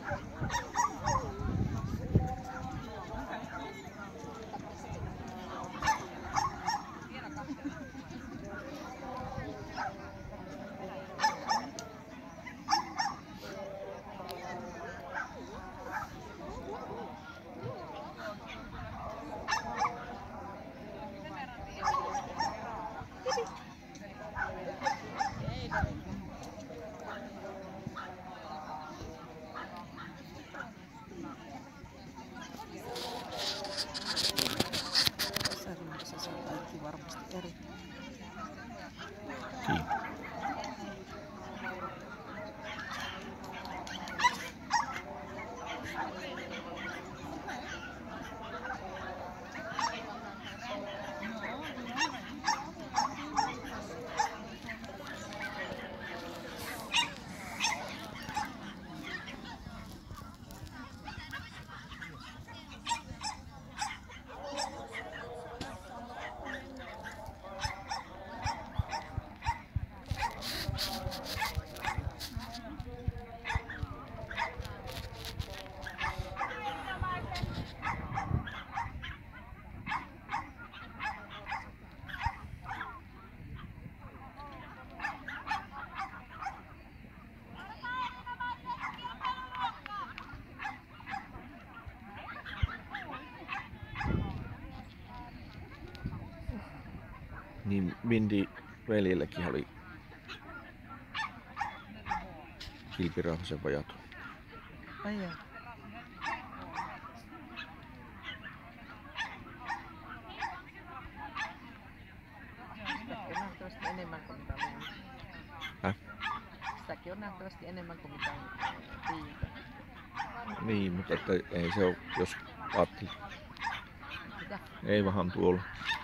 Varmasti eri. Niin Vindi veljelläkin oli Kilpirauhasen vajaton. Ai jaa. Sitäkin on nähtävästi enemmän kuin mitä luulin. Häh? Sitäkin on nähtävästi enemmän kuin mitä Viintä. Niin, mutta että ei se ole, jos ajattelee. Mitä? Ei vaan tuolla.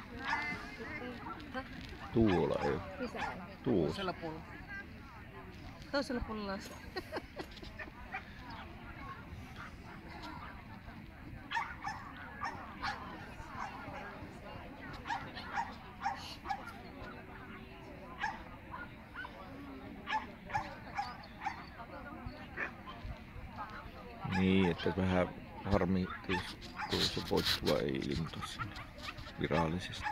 Tuolla ei ole. Tuolla. Toisella puolella. Toisella puolella on se. Niin, että vähän harmi, kun se poistua ei ilmoita sinne virallisesti.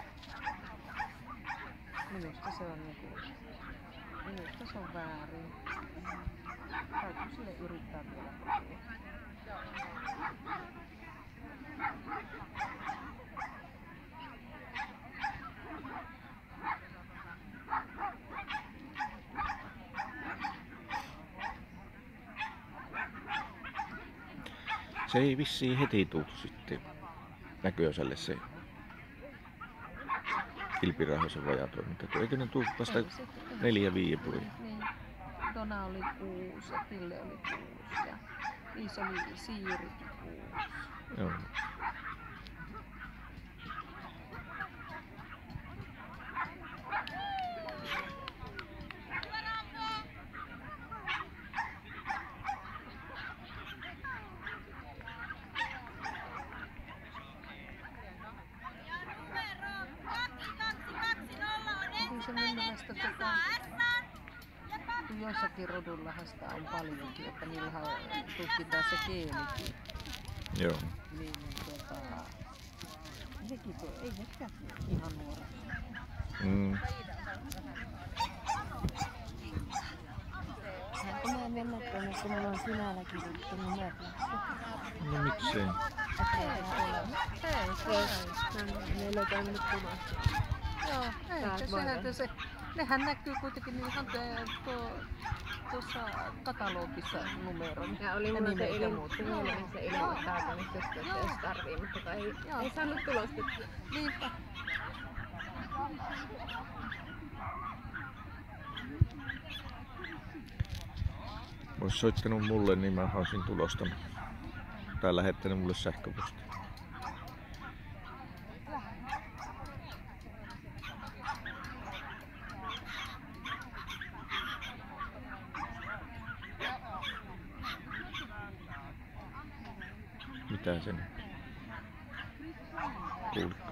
Minusta se on minusta se on väärin. Täytyy sille yrittää vielä kokeilla. Se ei vissiin heti tuu sitten Näkösälle se Kilpirauhasen vajatoiminta. Eikö ne tuu vasta 4-5 vuotta? Niin. Dona oli 6 ja Ville oli 6 ja Liis oli Siirikin 6. Joo. Se mun mielestä jossakin rodullahan sitä on paljonkin, että niillähän tutkitaan se geenikin. Joo. Niin nekin ei nekään ihan nuoret. Mä en mennä tuonne, kun mulla on sinälläkin liittynyt merkiksi. No miksei? Meillä on käynyt punaista. Joo, ei se. Nehän näkyy kuitenkin niissä tuossa katalogissa numeron. Ja oli mulla se ilmoittaa toimistosta, jos tarvii, mutta ei saanut tulostettua. Niinpä. Ois soittanut mulle, niin mä olisin tulostanut. Tai lähettänyt mulle sähköpostia. Mitä sen kuulitko?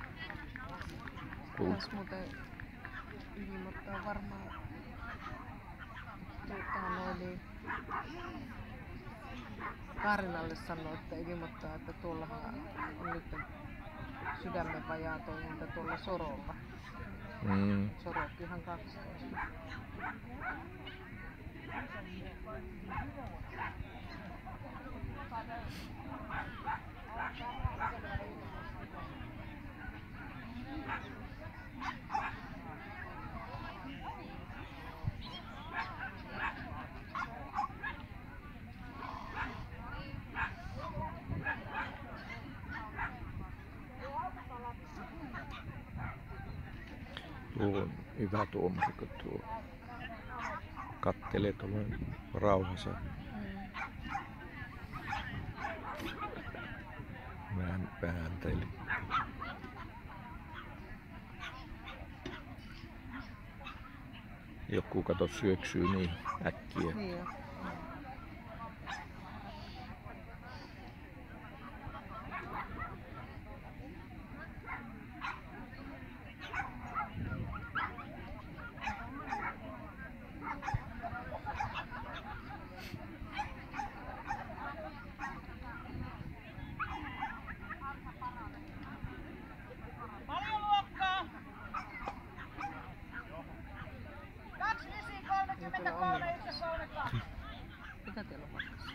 Pitäis muuten ilmoittaa varmaan Kaarinalle sanoi, että ilmoittaa, että tuollahan on nyt sydämen vajaatoiminta tuolla Sorolla. Sorokkihan 12. Tuo on hyvä tuomari, kun tuo kattelee tuolla rauhassa. Väänteli. Joku kato syöksyy niin äkkiä. Niin jo. Mitä teillä on matkassa?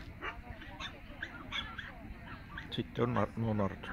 Sitten on nuo nartut.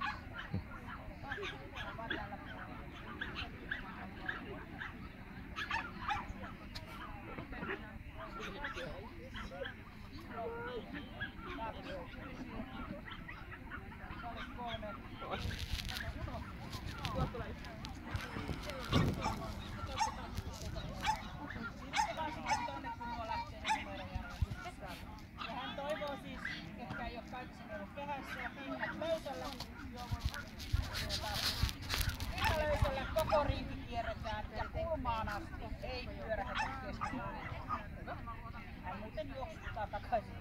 Koko rinki kierretään ja kulmaan asti, ei pyörähdetä keskellä. Hän muuten juoksuttaa takaisin.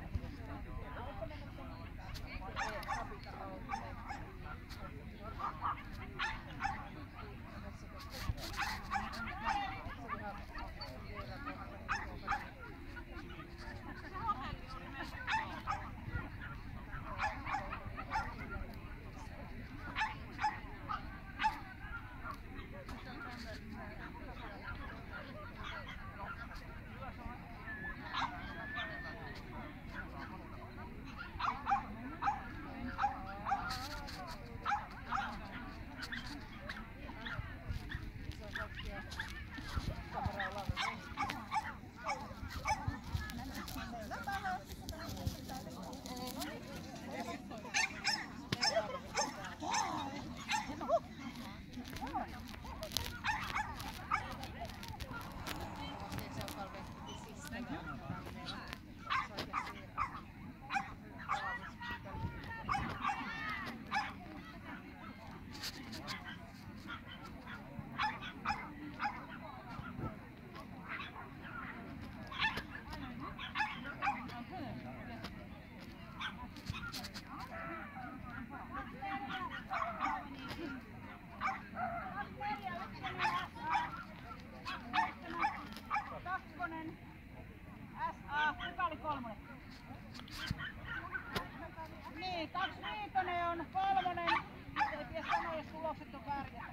Niin, 25 on 3. Ei tiedä sanoa, jos tulokset on väärin.